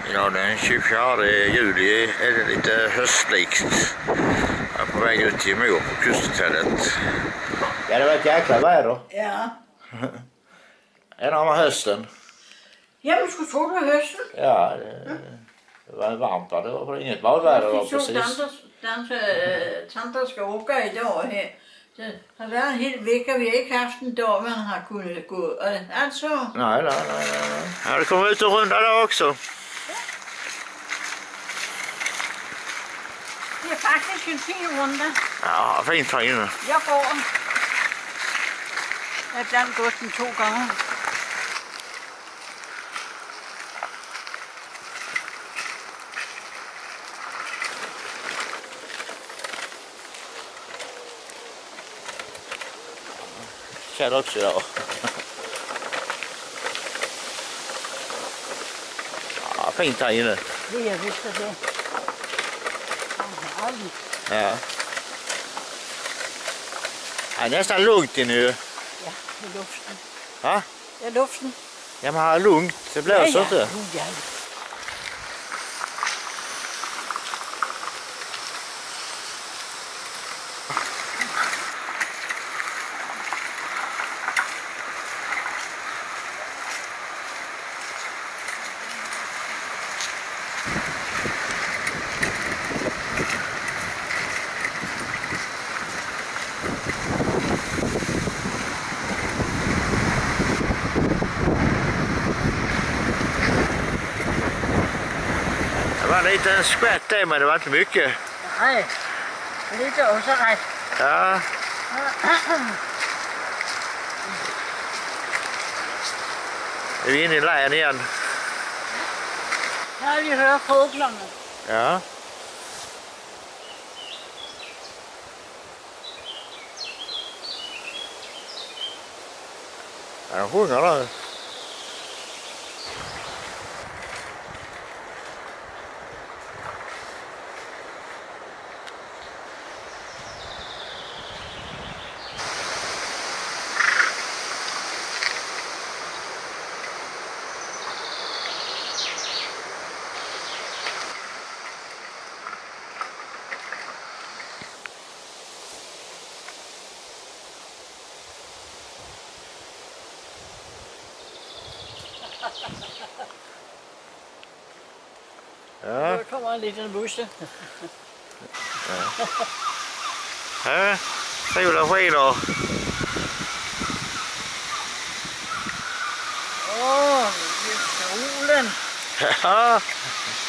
Ja, den 24 juli är det lite höstlikt. Jag är på väg ut till Mor på kusthotellet. Ja, det var ett jäkla väder. Ja. En annan hösten. Ja, men skulle tro det var hösten. Ja, det var varmt. Det var inget badväder var precis. Tanter ska åka idag här. Det har været en hel vecka, vi har ikke haft en dag, man har kunnet gå. Altså... Nej. Ja, det kommer ut och runda där också. Det är faktiskt en fin runda. Ja, fint här inne. Jag går. Jag har ibland gått den 2 gånger. Känner också idag. Ja, fint här inne. Det är visst det. Ja. Ja, nästan lugnt inne ju. Ja, det är luften. Va? Det är luften. Ja, men här är lugnt. Det blåser inte. Ja. Det var en liten skvätt det, men det var inte mycket. Nej, lite också rätt. Ja. Är vi inne i lägen igen? Ja, vi hör fåglarna. Ja. Ja, de sjunger där. Ja. Nu kommer en liten busse. Ja. Solen skiner. Åh, det är solen. Ja.